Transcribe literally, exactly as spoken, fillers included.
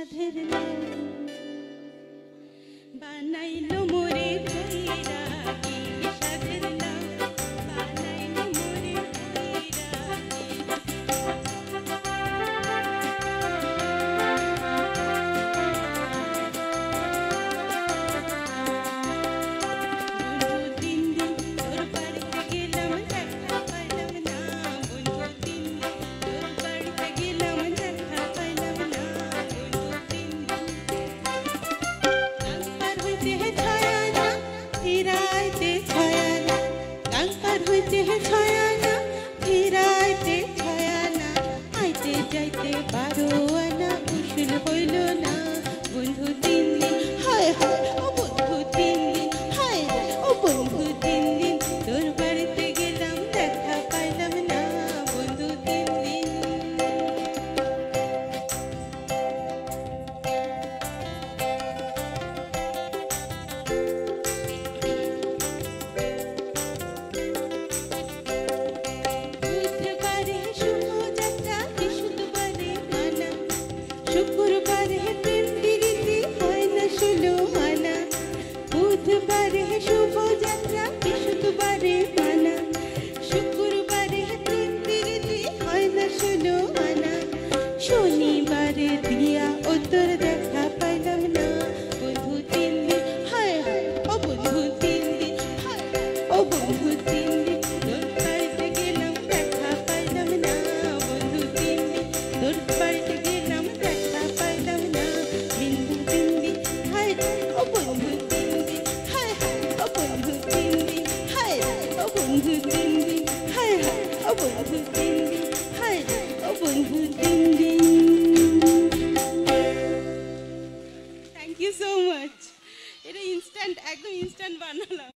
সাধের নাম বানাইলো মোরে ভৈরা কি সাধের নাম বানাইলো মোরে ভৈরা যাইতে পারো না কুশল হইল না বন্ধু তিন দিন হায় হায় ও বন্ধু তিন দিন হায় হায় ও বন্ধু তিন দিন তোর বাড়িতে গেলাম দেখা পাইলাম না বন্ধু তিন দিন শুক্রবারে প্রেম প্রীতি হয় না ষোলো আনা বুধবারে শুভ যাত্রা বৃহস্পতিবারে মানা শুক্রবারে প্রেম প্রীতি হয় না ষোলো আনা শনিবারে দিয়া উত্তর দেখা পাইলাম না বন্ধু তিন দিন হায় হায় ও বন্ধু তিন দিন হায় ও বন্ধু তিন দিন তোর বাড়িতে গেলাম দেখা পাইলাম না বন্ধু তিন দিন তোর বাড়িতে বন্ধু তিন দিন হায় হায় ও বন্ধু তিন দিন হায় হায় ও বন্ধু তিন দিন থ্যাংক ইউ সো মাচ এটা ইনস্ট্যান্ট একদম ইনস্ট্যান্ট বানালাম